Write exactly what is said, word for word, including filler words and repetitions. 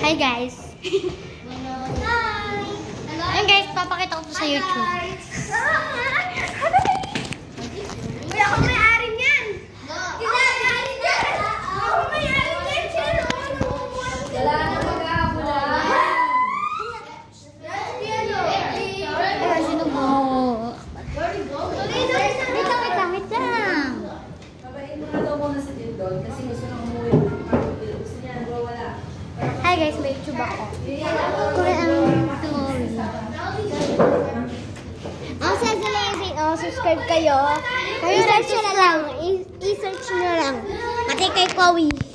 Hi guys. Hi. Ayun guys, papakita ko to sa YouTube. Uy, ako may-ari niyan. May-ari niyan. Ako may-ari niyan. Sino? Wala na mag-aabula. Ay, sino mo? Wait lang, wait lang, wait lang. Babain mo na daw muna sa Dindon kasi gusto nang umuwi. Gusto niya nagwawala. Hi guys, may YouTube ako. Kung ang glowy. Ang sasalayin, oh, subscribe kayo. I-search nyo na lang. I-search nyo lang. Pati kay Chloe.